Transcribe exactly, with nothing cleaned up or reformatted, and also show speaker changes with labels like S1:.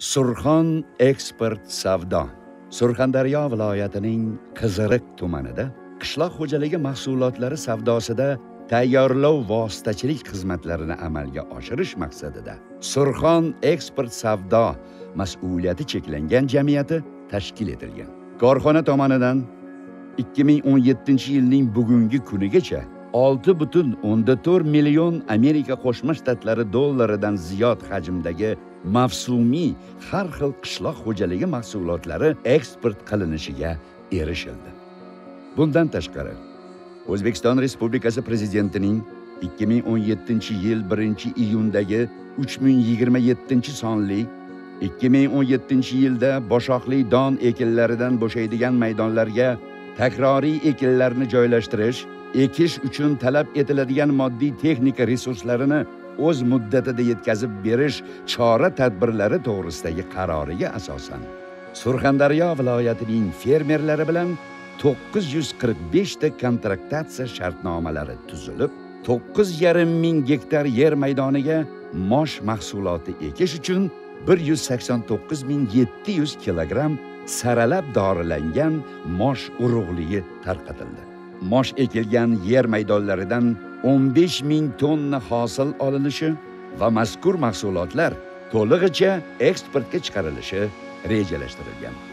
S1: Surxon eksport savdo. Surxondaryo viloyatining Qiziriq tumanida qishloq xo'jaligi mahsulotlari savdosida tayyorlov vositachilik xizmatlarini amalga oshirish maqsadida Surxon eksport savdo mas'uliyati cheklangan jamiyati tashkil etilgan. Korxona tomonidan ikki ming o'n yettinchi yilning bugungi kunigacha olti butun o'nda to'rt million Amerika Qo'shma Shtatlari dollaridan ziyod hajmdagi mavsumiy har xil qishloq xo'jaligi mahsulotlari eksport qilinishiga erishildi. Bundan tashqari, O'zbekiston Respublikasi Prezidentining ikki ming o'n yettinchi yil birinchi iyundagi uch ming yigirma yettinchi sonli ikki ming o'n yettinchi yilda boshoqli don ekinlaridan bo'shaydigan maydonlarga takroriy ekinlarni joylashtirish, ekish uchun talab etiladigan moddiy texnika resurslarini o'z muddatida yetkazib berish chora-tadbirlari to'g'risidagi qaroriga asosan Surxondaryo viloyatining fermerlari bilan to'qqiz yuz qirq besh ta kontraktatsiya shartnomalari tuzilib, to'qqiz yarim ming gektar yer maydoniga mosh mahsuloti ekish uchun bir yuz sakson to'qqiz ming yetti yuz kilogramm saralab dorilangan mosh urug'ligi tarqatildi. Mosh ekilgan yer maydonlaridan o'n besh ming tonna hosil olinishi va mazkur mahsulotlar to'lig'icha eksportga chiqarilishi rejalashtirilgan.